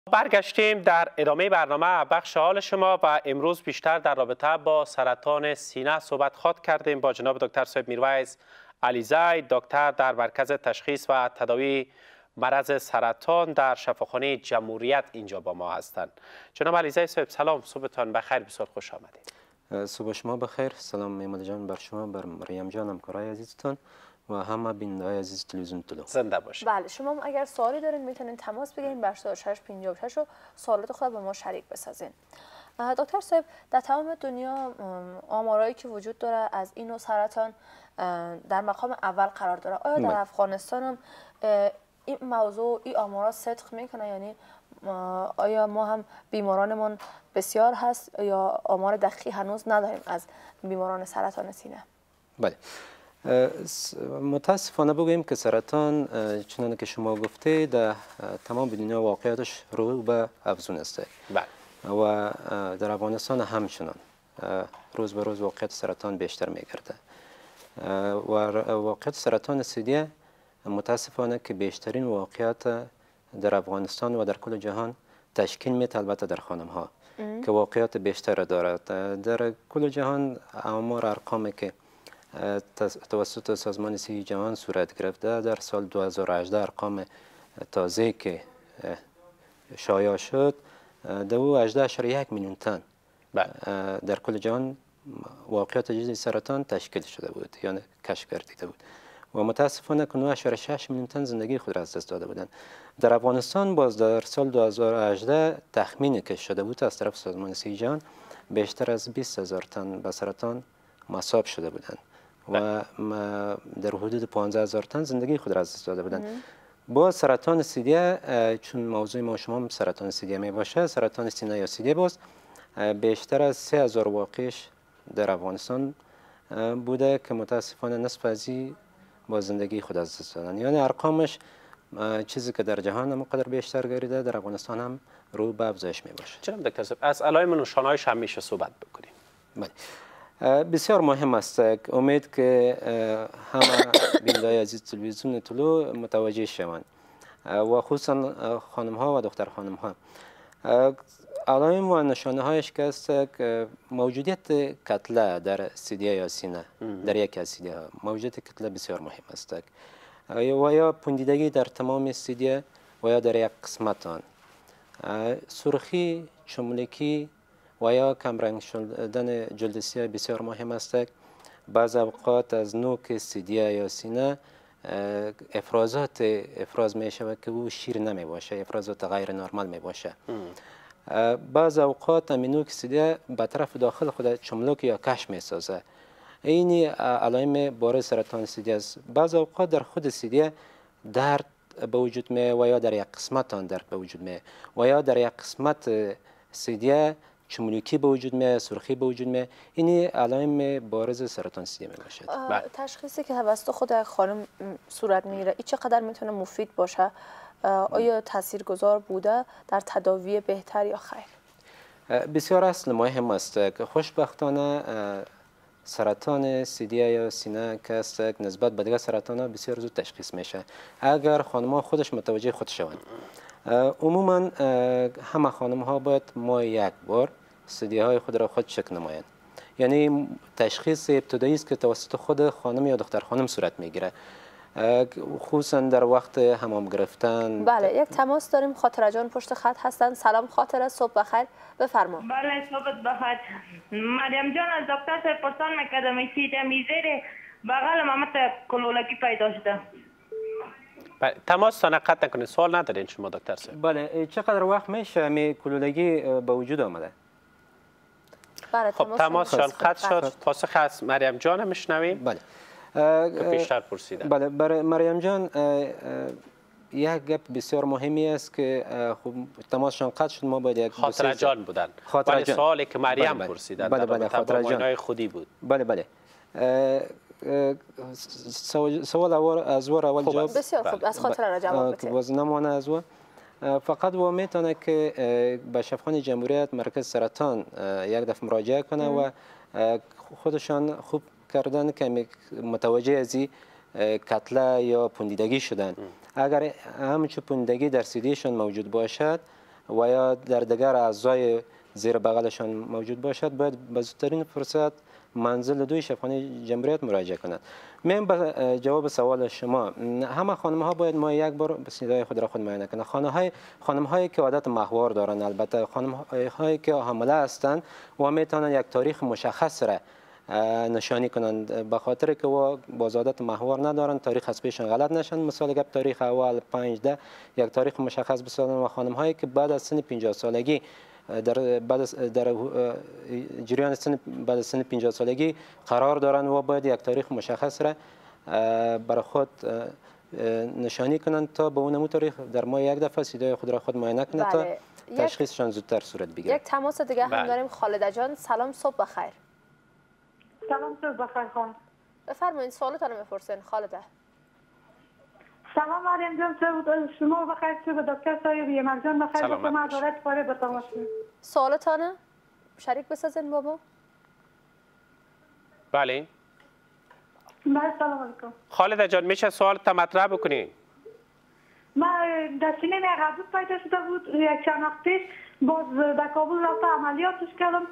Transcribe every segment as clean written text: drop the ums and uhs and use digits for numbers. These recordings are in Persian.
برگشتیم در ادامه برنامه بخش حال شما و امروز بیشتر در رابطه با سرطان سینه صحبت کردیم با جناب دکتر صاحب میرویس علیزی، دکتر در مرکز تشخیص و تداوی مرض سرطان در شفاخانه جمهوریت اینجا با ما هستند. جناب علیزی صاحب سلام، صبحتان بخیر، بسیار خوش آمدید. صبح شما بخیر، سلام میمد جان بر شما، بر مریم جان همکارای عزیزتان و همه بیننده‌های عزیز تلویزیون طلو. زنده باشید. بله، شما هم اگر سوالی دارین میتونین تماس بگیرین بر 4656 و سوالات خود با ما شریک بسازین. دکتر صاحب، در تمام دنیا آمارایی که وجود داره از این نوع سرطان در مقام اول قرار داره. آیا در افغانستان هم این موضوع، این آمارا صدق میکنه؟ یعنی آیا ما هم بیمارانمون بسیار هست یا آمار دقیقی هنوز نداریم از بیماران سرطان سینه؟ بله، متاسفانه بگوییم که سرطان چنانه که شما گفته در تمام دنیا واقعیتش رو به افزون است. بله. و در افغانستان همچنان روز به روز واقعیت سرطان بیشتر میگرده و واقعیت سرطان سیدیه متاسفانه که بیشترین واقعیت در افغانستان و در کل جهان تشکیل میده، البته در خانم ها که واقعیت بیشتر دارد. در کل جهان آمار ارقامی که توسط سازمان صحی جهان صورت گرفته در سال 2018 ارقام تازه که شایع شد 18.1 میلیون تن در کل جهان واقعیت جدید سرطان تشکیل شده بود، یعنی کشف گردیده بود و متاسفانه 9.6 میلیون تن زندگی خود را از دست داده بودند. در افغانستان باز در سال 2018 تخمینی که شده بود از طرف سازمان صحی جهان بیشتر از 20,000 تن به سرطان مصاب شده بودند و در حدود 15,000 تن زندگی خود را از دست داده بودند. با سرطان سیدیه، چون موضوع ما شما سرطان سیدیه می باشه، سرطان سینه یا سیدیه باز بیشتر از 3,000 واقعش در افغانستان بوده که متاسفانه نصف از با زندگی خود از دست دادن. یعنی ارقامش چیزی که در جهان هم قدر بیشتر گریده در افغانستان هم رو به افزایش می باشه. جناب دکتر صاحب، از علائم و نشانه‌هایش هم میشه صحبت بکنیم؟ بله، بسیار مهم است. امید که همه بیننده‌های عزیز تلویزیون طلو متوجه شوند و خصوصا خانم ها و دختر خانم ها. علائم و نشانه هایش که است که موجودیت کتله در سیدیه یا سینه در یکی از سیدیه ها، موجودیت کتله بسیار مهم است و یا پوندیدگی در تمام سیدیه و یا در یک قسمت آن، سرخی، چملکی و یا کمرنگ شدن جلد سیاه بسیار مهم است. بعض اوقات از نوک سیدیه یا سینه افراز می شود که او شیر نمی باشه، افرازات غیر نرمال می باشه. بعض اوقات نوک سیدیه به طرف داخل خود چملک یا کش می سازه. این علائم بارز سرطان سیدیه است. بعض اوقات در خود سیدیه درد به وجود می و یا در یک قسمت آن درد به وجود می و یا در یک قسمت سیدیه چملکی به وجود می، سرخی به وجود می. این علائم بارز سرطان سیدیه می باشد. تشخیصی که توسط خود خانم صورت میگیره این چقدر میتونه مفید باشه؟ آیا تاثیرگذار بوده در تداوی بهتر یا خیر؟ بسیار اصل مهم است که خوشبختانه سرطان سیدیه یا سینه که است نسبت به دیگر سرطان ها بسیار زود تشخیص میشه اگر خانم‌ها خودش متوجه خود شوند. عموما همه خانم ها باید ماه یک بار سیدیه های خود را خود چک نمایند. یعنی تشخیص ابتدایی است که توسط خود خانم یا دختر خانم صورت میگیره، خصوصا در وقت حمام گرفتن. بله، یک تماس داریم. خاطره جان پشت خط هستن. سلام خاطره، صبح بخیر، بفرما. بله، صبح بخیر. مریم جان از دکتر صاحب پرسان میکردم سیدیه میزیره بغل مامت کلولگی پیدا شده. بله، تماس تا قطع نکنید. سوال ندارین شما دکتر صاحب؟ بله، چقدر وقت میشه می کلولگی به وجود آمده؟ بله، خب تماسشان قطع شد. پاسخ از مریم جان میشنویم. بله، که پیشتر پرسیدن. بله، برای مریم جان یک گپ بسیار مهمی است که خب تماسشان قطع شد. ما باید یک خاطره جان بودن. خاطره جان. سوالی که مریم پرسیدن بله، خاطره جان خودی بود. بله. سوال از ور اول جواب بسیار خوب، از خاطره را جواب بدید. باز نمانه از ور فقط و میتونه که به شفاخانه جمهوریت مرکز سرطان یک دفعه مراجعه کنه و خودشان خوب کردن که متوجه از کتله یا پوندیدگی شدن. اگر همچون پوندیدگی در سیدیشان موجود باشد و یا در دیگر اعضای زیر بغلشان موجود باشد باید به زودترین فرصت منزل دوی شفاخانه جمهوریت مراجعه کنند. من به جواب سوال شما، همه خانم ها باید ما یک بار صدای خود را خود معاینه کنند. خانم هایی که عادت ماهوار دارند، البته خانم هایی که حامله هستند و میتونن یک تاریخ مشخص را نشانی کنند، به خاطر که و باز عادت ماهوار ندارند، تاریخ از پیشان غلط نشن. مثال گپ تاریخ اول 5 یک تاریخ مشخص بسازند و خانم هایی که بعد از سن 50 سالگی در جریان بعد از سن 50 سالگی قرار دارند و باید یک تاریخ مشخص را برای خود نشانی کنند تا به اون تاریخ در ماه یک دفعه صدای خود را خود معاینه کنند تا تشخیصشان زودتر صورت بگیرد. یک تماس دیگه هم داریم. خالده جان سلام، صبح بخیر. سلام، صبح بخیر خانم. بفرمایید سوالتون رو بپرسین خالده. سلام مریم جان، شما بخیر، صبح دکتر صاحب یمر جان بخیر، با شما عدالت پاره به تماس. سوالتانه شریک بسازین بابا. بله. سلام علیکم. خالده جان میشه سوالت مطرح بکنین؟ من در سینه یک غدود پیدا شده بود، یک چند وقت پیش باز در کابل رفته عملیاتش کردم،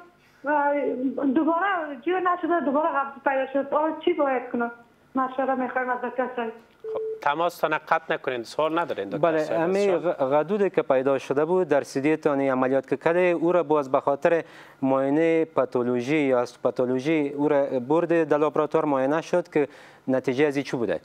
دوباره جور نشده، دوباره غدود پیدا شد. چی باید کنم؟ مشوره میخوایم از دکتر صاحب. تماس تان قطع نکنین، سوال ندارین دکتر بله، صاحب. همین غدودی که پیدا شده بود در سیدی تانی عملیات که کده او را باز به خاطر معاینه پاتولوژی یا پاتولوژی او را برد در لابراتوار معاینه شد که نتیجه از چی بوده؟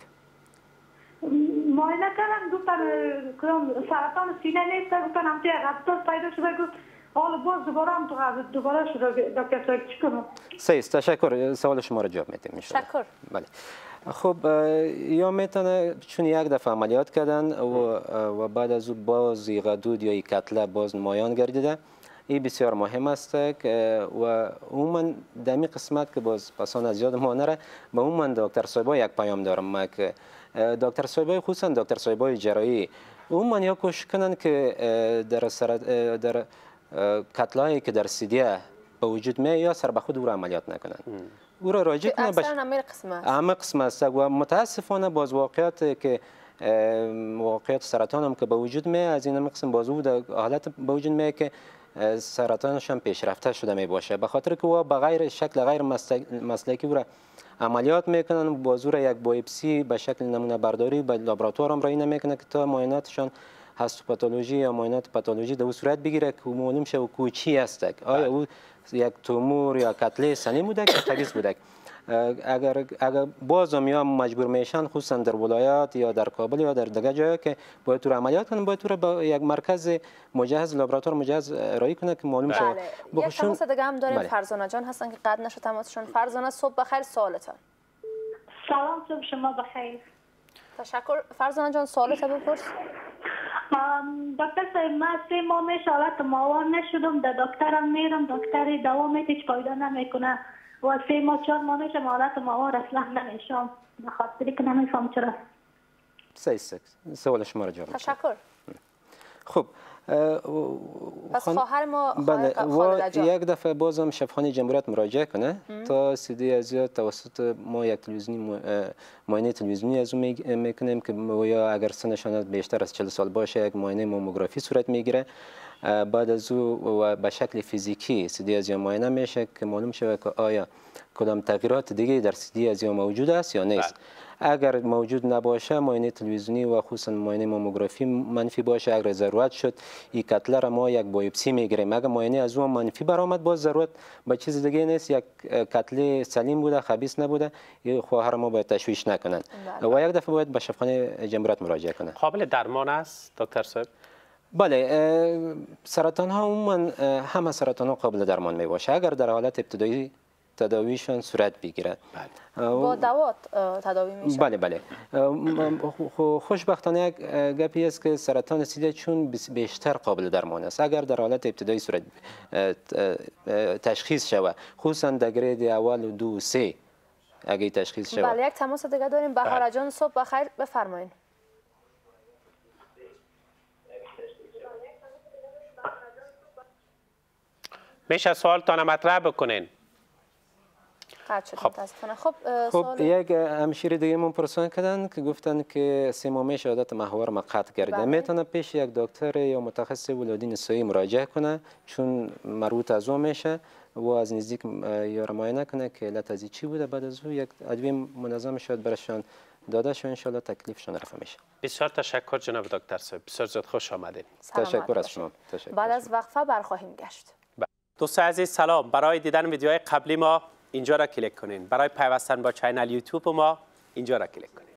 معاینه کردم گفتن سرطان سینه نیست، گفتن هم غدود پیدا شده، گفت حالا باز دوباره هم تو غدود دوباره شده. دکتر صاحب چی کنم؟ صحیح، تشکر. سوال شما را جواب میدیم. تشکر. بله. خب یا میتونه چون یک دفعه عملیات کردن و بعد از او باز غدود یا کتله باز نمایان گردیده، این بسیار مهم است که و عموما در این قسمت که باز پسان از یاد ما نره، به عموما دکتر صاحبای یک پیام دارم که دکتر صاحبای خصوصا دکتر صاحبای جراحی عموما یا کوشش کنن که در کتلهایی که در سیدیه به وجود می یا سر به خود او را عملیات نکنن. او را راجع کنه همه قسم است و متاسفانه باز واقعیت که واقعیت سرطان هم که به وجود می از این قسم باز او در حالت به وجود می که سرطانش هم پیشرفته شده می باشه، به خاطر که او به غیر شکل غیر مسلکی او را عملیات میکنن، باز او را یک بایپسی به شکل نمونه برداری به لابراتوار هم رای نمیکنه که تا معایناتشان هستوپاتولوژی یا معاینات پاتولوژی در صورت بگیره که معلوم شه که چی است، آیا او یک تومور یا کتله سنی بوده که خبیث بوده. اگر بازم یا مجبور میشن خصوصا در ولایات یا در کابل یا در دیگر جایی که باید تو عملیات کنن، باید تو به یک مرکز مجهز لابراتوار مجهز ارائه کنه که معلوم شه. یک تماس دیگه هم داریم. فرزانه جان هستن که قطع نشه تماسشون. فرزانه صبح بخیر، سوالتان. سلام، صبح شما بخیر. تشکر. فرزانه جان سوالت بپرس. دکتر صاحب من 3 ماه میشه حالت ماهوار نشدم، در دکترم میرم، دکتری دوا میده هیچ فایده نمیکنه و 3 ماه 4 ماه میشه حالت ماهوار اصلا نمیشم، به خاطر که نمیفهم چرا. صحیح، سوال شما را جواب میدم. تشکر. خب پس خواهر ما بله یک دفعه بازم شفاخانه جمهوریت مراجعه کنه تا سیدی از توسط ما یک تلویزیونی معاینه تلویزیونی از اون میکنیم که یا اگر سنشان بیشتر از 40 سال باشه یک معاینه ماموگرافی صورت میگیره، بعد از او به شکل فیزیکی سیدی از معاینه میشه که معلوم شه که آیا کدام تغییرات دیگه در سیدی از موجود است یا نیست. اگر موجود نباشه معاینه تلویزیونی و خصوصا معاینه ماموگرافی منفی باشه، اگر ضرورت شد این کتله را ما یک بایپسی میگیریم. اگر معاینه از اون منفی برآمد باز ضرورت به چیز دیگه نیست، یک کتله سلیم بوده خبیث نبوده، خواهر ما باید تشویش نکنن و یک دفعه باید به شفاخانه جمهوریت مراجعه کنن. قابل درمان است دکتر صاحب؟ بله، سرطان ها عموما همه سرطان ها قابل درمان می باشه اگر در حالت ابتدایی تداویشان صورت بگیره. با دوات تداوی میشه. بله. خوشبختانه یک گپی است که سرطان سیده چون بیشتر قابل درمان است اگر در حالت ابتدایی صورت تشخیص شود، خصوصا در گرید اول و 2 و 3 اگه تشخیص شود. بله، یک تماس دیگه داریم. بهار جان صبح بخیر، بفرمایید. میشه سوالتان مطرح بکنین. قطع شد خب. متاسفانه. خب خب یک همشیری دیگه من پرسان کردن که گفتن که سیمومش عادت محور ما قطع کرده. بله. میتونه پیش یک دکتر یا متخصص ولادی نسایی مراجعه کنه چون مربوط از اون میشه و از نزدیک یا معاینه کنه که علت از چی بوده، بعد از او یک ادویه منظم شاید برشان داده شو، ان شاء تکلیفشان رفع میشه. بسیار تشکر جناب دکتر صاحب، بسیار زیاد خوش آمدید. تشکر از شما. بعد از وقفه برخواهیم گشت. دوستان عزیز سلام. برای دیدن ویدیوهای قبلی ما اینجا را کلیک کنین. برای پیوستن با چینل یوتیوب ما اینجا را کلیک کنین.